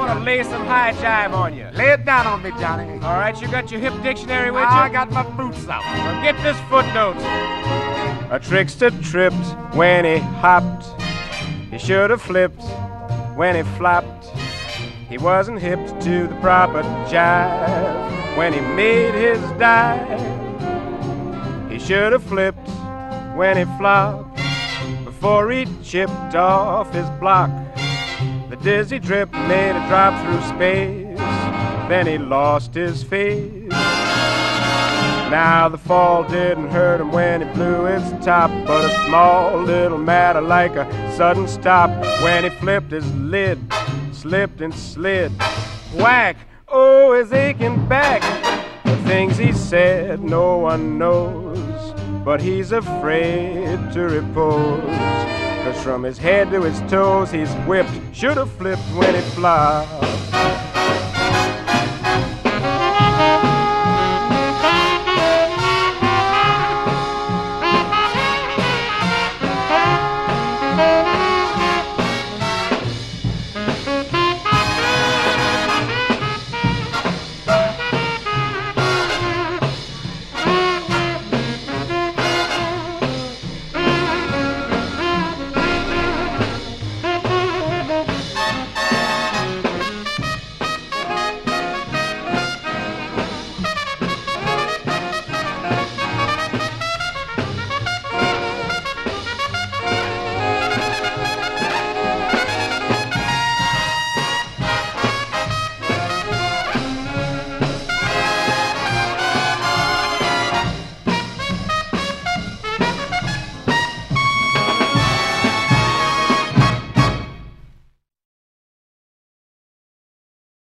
gonna lay some high jive on you. Lay it down on me, Johnny. All right, you got your hip dictionary with you? I got my boots out. Well, get this footnote. A trickster tripped when he hopped. He should have flipped when he flopped. He wasn't hip to the proper jive when he made his dive. He should have flipped when he flopped before he chipped off his block. The dizzy drip made a drop through space. Then he lost his face. Now the fall didn't hurt him when he blew his top, but a small little matter like a sudden stop when he flipped his lid, slipped and slid. Whack! Oh, his aching back. The things he said no one knows, but he's afraid to repose. 'Cause from his head to his toes he's whipped, should have flipped when he flopped.